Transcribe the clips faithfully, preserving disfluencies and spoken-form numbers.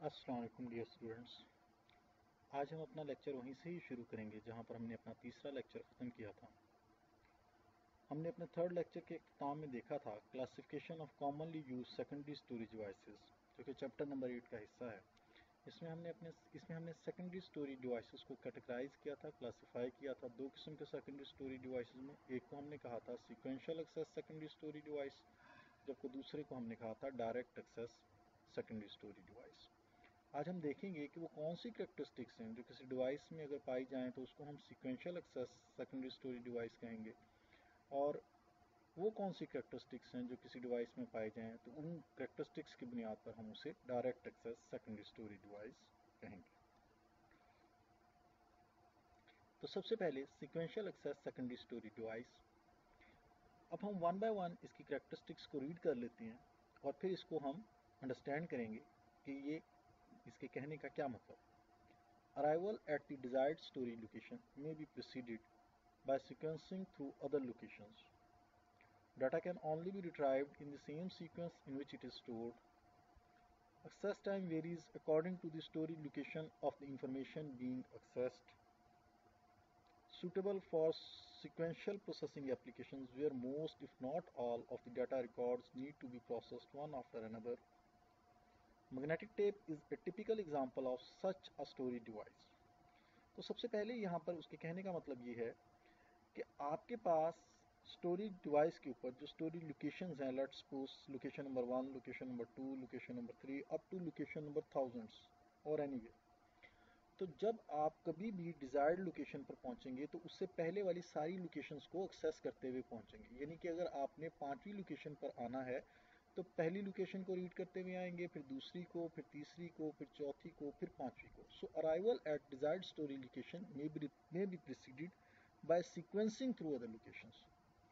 अस्सलाम वालेकुम dear students. आज हम अपना लेक्चर वहीं से ही शुरू करेंगे जहां पर हमने अपना तीसरा लेक्चर ख़त्म किया था। हमने अपने थर्ड लेक्चर के इख्तिताम में देखा था classification of commonly use secondary storage devices, जो कि चैप्टर नंबर एट का हिस्सा है। इसमें हमने अपने इसमें हमने सेकेंडरी स्टोरेज डिवाइसेस को कैटेगराइज किया था, क्लासीफाई किया था। दो किस्म के सेकेंडरी स्टोरेज डिवाइसेस में, एक को हमने कहा था sequential access secondary storage device, जबकि दूसरे को हमने कहा था direct access secondary storage device. आज हम देखेंगे कि वो कौन सी कैरेक्टरिस्टिक्स हैं जो किसी डिवाइस में अगर पाई जाएं तो उसको हम sequential access secondary storage device कहेंगे, और वो कौन सी कैरेक्टरिस्टिक्स हैं जो किसी डिवाइस में पाई जाएं तो उन कैरेक्टरिस्टिक्स की बुनियाद पर हम उसे direct access secondary storage device कहेंगे। तो सबसे पहले sequential access secondary storage device. अब हम वन बाय वन इसकी कैरेक्टरिस्टिक्स को रीड कर लेते हैं और फिर इसको हम अंडरस्टैंड करेंगे कि ये इसके कहने का क्या मतलब। Arrival at the desired storage location may be preceded by sequencing through other locations. Data can only be retrieved in the same sequence in which it is stored. Access time varies according to the storage location of the information being accessed. Suitable for sequential processing applications where most, if not all, of the data records need to be processed one after another. Magnetic tape is a typical example of such a storage device. तो सबसे पहले यहाँ पर उसके कहने का मतलब ये है कि आपके पास स्टोरेज डिवाइस के ऊपर जो स्टोरेज लोकेशंस हैं, let's suppose location number one, location number two, location number three, up to location number thousands और एनीवे। तो जब आप कभी भी डिजायर्ड लोकेशन पर पहुंचेंगे तो उससे पहले वाली सारी लोकेशंस को एक्सेस करते हुए पहुंचेंगे। यानी कि अगर आपने पांचवी लोकेशन पर आना है तो पहली लोकेशन को रीड करते हुए आएंगे, फिर दूसरी को, फिर तीसरी को, फिर चौथी को, फिर पांचवी को। So arrival at desired storage location may be may be preceded by sequencing through other locations.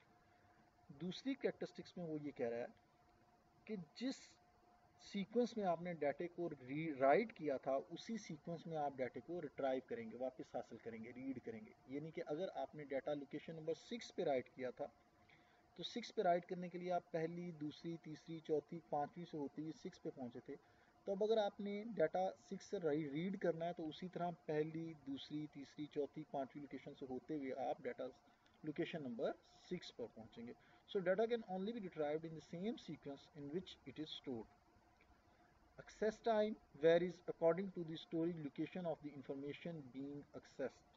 दूसरी कैरेक्टरिस्टिक्स में वो ये कह रहा है कि जिस सीक्वेंस में आपने डाटे को राइट किया था उसी सीक्वेंस में आप डाटे को रिट्राइव करेंगे, वापस हासिल करेंगे, रीड करेंगे। यानी कि अगर आपने डाटा लोकेशन नंबर सिक्स पे राइट किया था तो सिक्स पे राइट करने के लिए आप पहली, दूसरी, तीसरी, चौथी, पांचवी से होते हुए सिक्स पे पहुंचे थे। तो अब अगर आपने डाटा सिक्स से रीड करना है तो उसी तरह पहली, दूसरी, तीसरी, चौथी, पांचवी लोकेशन से होते हुए आप डाटा लोकेशन नंबर सिक्स पर पहुंचेंगे। So data can only be retrieved in the same sequence in which it is stored. Access time varies according to the storage location of the information being accessed.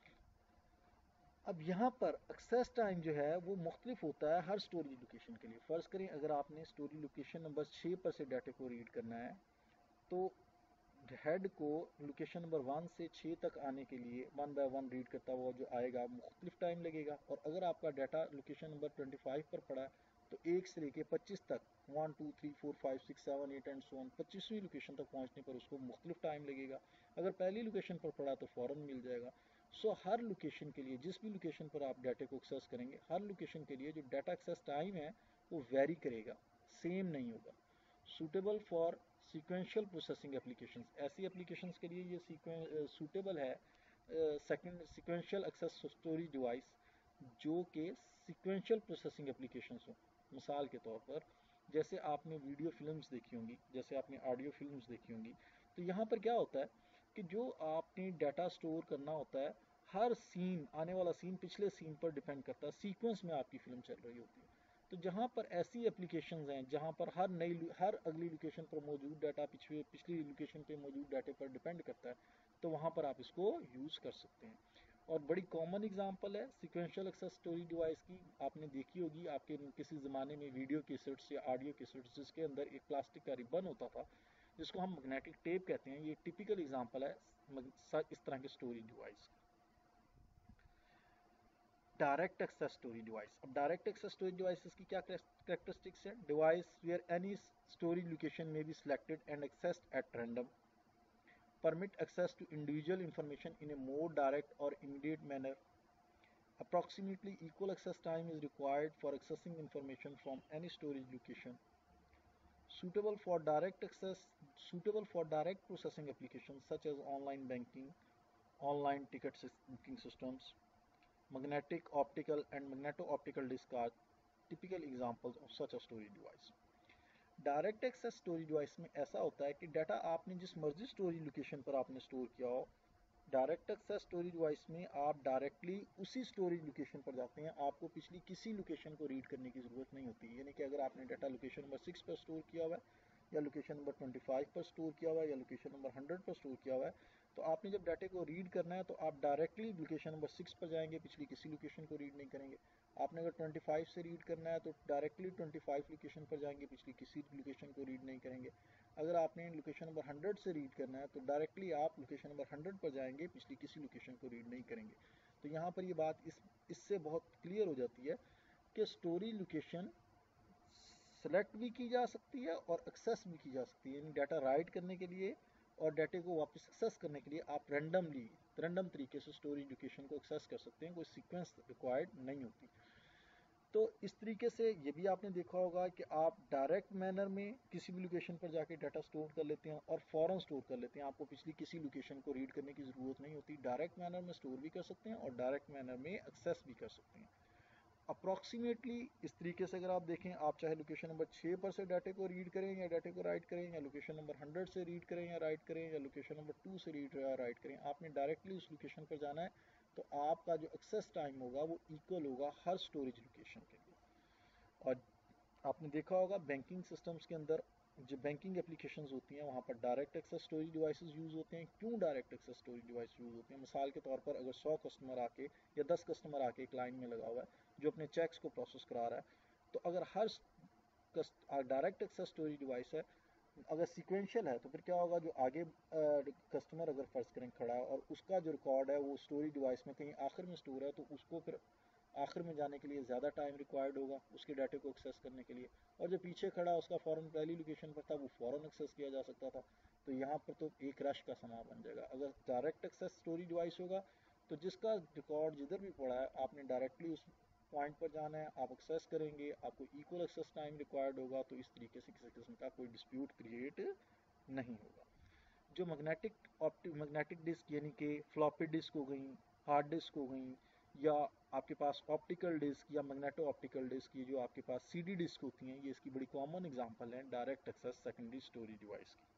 अब यहाँ पर access time जो है वो मुख्तलिफ होता है हर स्टोरेज लोकेशन के लिए। फ़र्ज़ करें अगर आपने स्टोरेज लोकेशन नंबर छः पर से डाटे को रीड करना है तो हेड को लोकेशन नंबर वन से छः तक आने के लिए वन बाय वन रीड करता हुआ जो आएगा मुख्तलिफ टाइम लगेगा। और अगर आपका data location number twenty five पर पड़ा है तो एक से लेके पच्चीस तक, one two three four five six seven eight and so on, पच्चीसवीं लोकेशन तक पहुंचने पर उसको मुख्तलिफ टाइम लगेगा। अगर पहली लोकेशन पर पड़ा तो फ़ौरन मिल जाएगा। सो so, हर लोकेशन के लिए, जिस भी लोकेशन पर आप डाटे को एक्सेस करेंगे, हर लोकेशन के लिए जो डाटा एक्सेस टाइम है वो वेरी करेगा, सेम नहीं होगा। Suitable for sequential processing applications, ऐसी एप्लीकेशंस के लिए ये सूटेबल है second sequential access storage device जो कि सीक्वेंशियल प्रोसेसिंग एप्लीकेशंस हो। मिसाल के तौर पर जैसे आपने वीडियो फिल्म्स देखी होंगी, जैसे आपने ऑडियो फिल्म्स देखी होंगी, तो यहाँ पर क्या होता है कि जो आपने डाटा स्टोर करना होता है, हर सीन, आने वाला सीन पिछले सीन पर डिपेंड करता है, सीक्वेंस में आपकी फिल्म चल रही होती है। तो जहाँ पर ऐसी एप्लीकेशंस हैं जहाँ पर हर नई हर अगली लोकेशन पर मौजूद डाटा पिछले पिछली लोकेशन पे मौजूद डाटे पर डिपेंड करता है, तो वहाँ पर आप इसको यूज़ कर सकते हैं। और बड़ी कॉमन एग्जांपल है सीक्वेंशियल एक्सेस स्टोरेज डिवाइस की, आपने देखी होगी आपके किसी ज़माने में वीडियो कैसेट्स या ऑडियो कैसेट्स जिसके अंदर एक प्लास्टिक का रिबन होता था जिसको हम मैग्नेटिक टेप कहते हैं। ये टिपिकल एग्जांपल है इस तरह के storage device. Direct access storage device. अब डायरेक्ट एक्सेस स्टोरेज डिवाइसेस की क्या कैरेक्टरिस्टिक्स है? Device where any storage location may be selected and accessed at random, permit access to individual information in a more direct or immediate manner. Approximately equal access time is required for accessing information from any storage location. Suitable for direct access, suitable for direct processing applications such as online banking, online ticket booking systems, magnetic, optical and magneto-optical disk are typical examples of such a storage device. Direct access storage device में ऐसा होता है कि data आपने जिस मर्जी storage location पर आपने स्टोर किया हो, डायरेक्ट एक्सेस स्टोरेज डिवाइस में आप डायरेक्टली उसी स्टोरेज लोकेशन पर जाते हैं, आपको पिछली किसी लोकेशन को रीड करने की ज़रूरत नहीं होती। यानी कि अगर आपने डाटा लोकेशन नंबर सिक्स पर स्टोर किया हुआ है, या लोकेशन नंबर ट्वेंटी फाइव पर स्टोर किया हुआ है, या लोकेशन नंबर हंड्रेड पर स्टोर किया हुआ है, तो आपने जब डाटे को रीड करना है तो आप डायरेक्टली लोकेशन नंबर सिक्स पर जाएंगे, पिछली किसी लोकेशन को रीड नहीं करेंगे। आपने अगर ट्वेंटी फाइव से रीड करना है तो डायरेक्टली ट्वेंटी फाइव लोकेशन पर जाएंगे, पिछली किसी लोकेशन को रीड नहीं करेंगे। अगर आपने लोकेशन नंबर हंड्रेड से रीड करना है तो डायरेक्टली आप लोकेशन नंबर हंड्रेड पर जाएंगे, पिछली किसी लोकेशन को रीड नहीं करेंगे। तो यहाँ पर ये बात इस इससे बहुत क्लियर हो जाती है कि स्टोरेज लोकेशन सेलेक्ट भी की जा सकती है और एक्सेस भी की जा सकती है। यानी डाटा राइट करने के लिए और डाटे को वापस एक्सेस करने के लिए आप रैंडमली रैंडम तरीके से स्टोरेज लोकेशन को एक्सेस कर सकते हैं, कोई सीक्वेंस रिक्वायर्ड नहीं होती। तो इस तरीके से ये भी आपने देखा होगा कि आप डायरेक्ट मैनर में किसी भी लोकेशन पर जाके डाटा स्टोर कर लेते हैं और फ़ौरन स्टोर कर लेते हैं, आपको पिछली किसी लोकेशन को रीड करने की ज़रूरत नहीं होती। डायरेक्ट मैनर में स्टोर भी कर सकते हैं और डायरेक्ट मैनर में एक्सेस भी कर सकते हैं। अप्रॉक्सीमेटली इस तरीके से अगर आप देखें, आप चाहे लोकेशन नंबर छः पर से डाटे को रीड करें या डाटे को राइट करें, या लोकेशन नंबर हंड्रेड से रीड करें या राइट करें, या लोकेशन नंबर टू से रीड या राइट करें, आपने डायरेक्टली उस लोकेशन पर जाना है, तो आपका जो एक्सेस टाइम होगा वो इक्वल होगा हर स्टोरेज लोकेशन के लिए। और आपने देखा होगा बैंकिंग सिस्टम्स के अंदर जो बैंकिंग एप्लीकेशंस होती हैं वहाँ पर direct access storage devices use होते हैं। क्यों direct access storage device use होते हैं? मिसाल के तौर पर अगर सौ कस्टमर आके या दस कस्टमर आके एक लाइन में लगा हुआ है जो अपने चेक्स को प्रोसेस करा रहा है, तो अगर हर डायरेक्ट एक्सेस स्टोरेज डिवाइस है, अगर सीक्वेंशियल है, तो फिर क्या होगा, जो आगे कस्टमर अगर फर्ज करें खड़ा है और उसका जो रिकॉर्ड है वो स्टोरेज डिवाइस में कहीं आखिर में स्टोर है, तो उसको फिर आखिर में जाने के लिए ज़्यादा टाइम रिक्वायर्ड होगा उसके डाटे को एक्सेस करने के लिए। और जो पीछे खड़ा उसका फ़ौरन पहली लोकेशन पर था वो फ़ौरन एक्सेस किया जा सकता था। तो यहाँ पर तो एक रश का समा बन जाएगा। अगर डायरेक्ट एक्सेस स्टोरेज डिवाइस होगा तो जिसका रिकॉर्ड जिधर भी पड़ा है आपने डायरेक्टली उस पॉइंट पर जाना है, आप एक्सेस करेंगे, आपको इक्वल एक्सेस टाइम रिक्वायर्ड होगा, तो इस तरीके से किसी किस्म का कोई डिस्प्यूट क्रिएट नहीं होगा। जो मैग्नेटिक ऑप्टिक मैग्नेटिक डिस्क यानी कि फ्लॉपी डिस्क हो गई, हार्ड डिस्क हो गई, या आपके पास ऑप्टिकल डिस्क या मैग्नेटो ऑप्टिकल डिस्क, ये जो आपके पास सीडी डिस्क होती हैं, ये इसकी बड़ी कॉमन एग्जांपल है direct access secondary storage device की।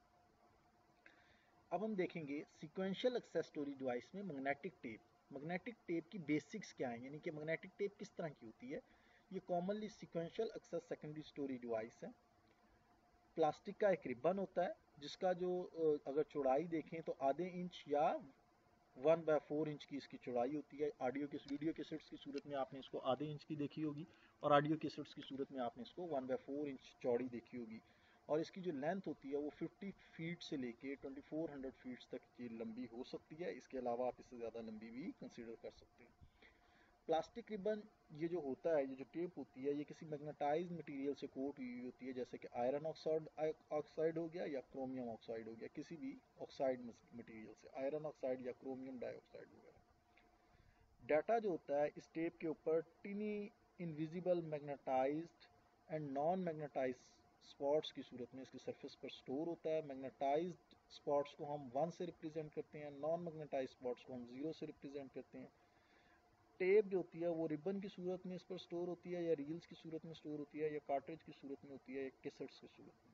अब हम देखेंगे सीक्वेंशियल एक्सेस स्टोरेज डिवाइस में मैग्नेटिक टेप। मैग्नेटिक टेप की बेसिक्स क्या है, यानी कि मैग्नेटिक टेप किस तरह की होती है। ये commonly sequential access secondary storage device है। प्लास्टिक का एक रिबन होता है जिसका जो अगर चौड़ाई देखें तो आधे इंच या वन बाय फोर इंच की इसकी चौड़ाई होती है। ऑडियो की वीडियो कैसेट्स की सूरत में आपने इसको आधे इंच की देखी होगी, और ऑडियो कैसेट्स की सूरत में आपने इसको वन बाय फोर इंच चौड़ी देखी होगी। और इसकी जो लेंथ होती है वो फिफ्टी फीट से लेके ट्वेंटी फोर हंड्रेड फीट तक की लंबी हो सकती है। इसके अलावा आप इससे ज़्यादा लंबी भी कंसिडर कर सकते हैं। प्लास्टिक रिबन ये जो होता है, ये जो टेप होती है, ये किसी मैग्नेटाइज्ड मटेरियल से कोट हुई होती है, जैसे कि आयरन ऑक्साइड ऑक्साइड हो गया या क्रोमियम ऑक्साइड हो गया, किसी भी ऑक्साइड मटेरियल से, आयरन ऑक्साइड या क्रोमियम डाइऑक्साइड वगैरह। डाटा जो होता है इस टेप के ऊपर tiny invisible magnetised and non magnetised spots की सूरत में इसकी सरफेस पर स्टोर होता है। मैग्नेटाइज्ड स्पॉट्स को हम वन से रिप्रेजेंट करते हैं, नॉन मैग्नेटाइज्ड स्पॉट्स को हम जीरो से रिप्रेजेंट करते हैं। टेप जो होती है वो रिबन की सूरत में इस पर स्टोर होती है, या रील्स की सूरत में स्टोर होती है, या कार्ट्रिज की सूरत में होती है, या कैसेट्स की सूरत में।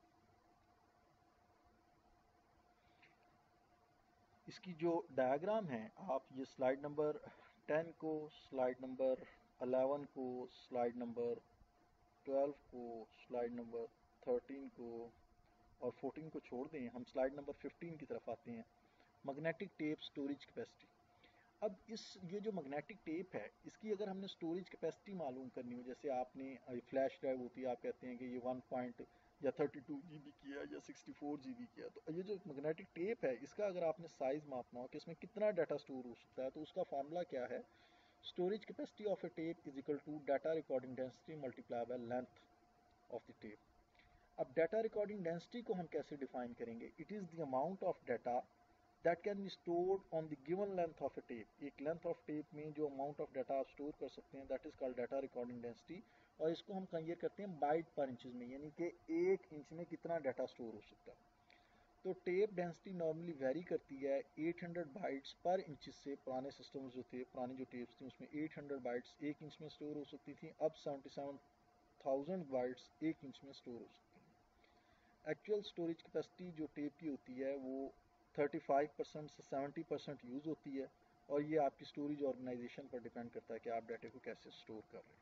इसकी जो डायग्राम है, आप ये स्लाइड नंबर टेन को, स्लाइड नंबर इलेवन को, स्लाइड नंबर ट्वेल्व को, स्लाइड नंबर थर्टीन को और फोर्टीन को छोड़ दें, हम स्लाइड नंबर फिफ्टीन की तरफ आते हैं। Magnetic tape storage capacity. अब इस ये जो मैग्नेटिक टेप है इसकी अगर हमने स्टोरेज कैपेसिटी मालूम करनी हो, जैसे आपने फ्लैश ड्राइव होती है, आप कहते हैं कि ये वन पॉइंट या थर्टी टू जी बी की है या सिक्सटी फोर जी बी की है, तो ये जो मैग्नेटिक टेप है इसका अगर आपने साइज मापना हो कि इसमें कितना डाटा स्टोर हो सकता है, तो उसका फार्मूला क्या है, storage capacity of a tape is equal to data recording density multiply by length of the tape. अब डाटा रिकॉर्डिंग डेंसिटी को हम कैसे डिफाइन करेंगे, it is the amount of data that can be stored on the given length of a tape. एक length of tape में जो amount of data आप store कर सकते हैं, that is called data recording density. और इसको हम कंपेयर करते हैं बाइट पर इंचज में, यानी कि एक इंच में कितना डाटा स्टोर हो सकता है। तो टेप डेंसिटी नॉर्मली वेरी करती है eight hundred bytes per inch से। पुराने सिस्टम्स जो थे, पुरानी जो टेप्स थी उसमें एट हंड्रेड बाइट्स एक इंच में स्टोर हो सकती थी, अब सेवेंटी सेवन थाउजेंड बाइट्स एक इंच में स्टोर हो सकती हैं। एक्चुअल स्टोरेज कैपेसिटी जो टेप की होती है वो पैंतीस परसेंट से सत्तर परसेंट यूज़ होती है, और ये आपकी स्टोरेज ऑर्गेनाइजेशन पर डिपेंड करता है कि आप डाटा को कैसे स्टोर कर रहे हैं।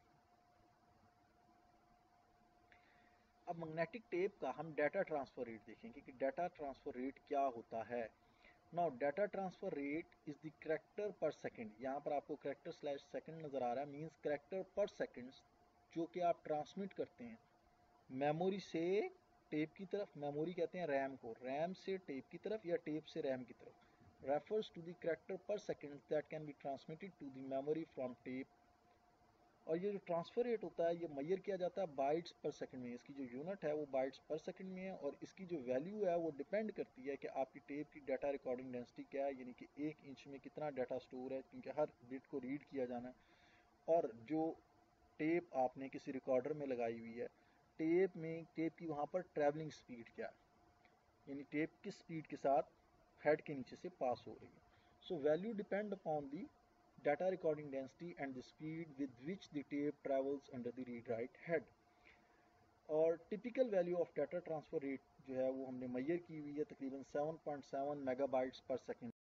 अब मैग्नेटिक टेप का हम डाटा ट्रांसफर रेट देखेंगे कि डाटा ट्रांसफर रेट क्या होता है। Now data transfer rate is the character per second. यहाँ पर आपको कैरेक्टर स्लैश सेकंड नजर आ रहा है, मींस कैरेक्टर पर सेकंड जो कि आप ट्रांसमिट करते हैं मेमोरी से टेप की तरफ। मेमोरी कहते हैं रैम को, रैम से टेप की तरफ या टेप से रैम की तरफ। Refers to the character per second that can be transmitted to the memory from tape. और ये जो ट्रांसफर रेट होता है ये मैयर किया जाता है बाइट्स पर सेकंड में। इसकी जो यूनिट है वो बाइट्स पर सेकंड में है, और इसकी जो वैल्यू है वो डिपेंड करती है कि आपकी टेप की डाटा रिकॉर्डिंग डेंसिटी क्या है, यानी कि एक इंच में कितना डाटा स्टोर है, क्योंकि हर बिट को रीड किया जाना है। और जो टेप आपने किसी रिकॉर्डर में लगाई हुई है, टेप में टेप की वहाँ पर ट्रैवलिंग स्पीड क्या है, यानी टेप किस स्पीड के साथ हेड के नीचे से पास हो रही है। So value depend upon the data recording density and the speed with which the tape travels under the read write head। और typical value of data transfer rate जो है वो हमने मैयर की हुई है तकरीबन seven point seven megabytes per second.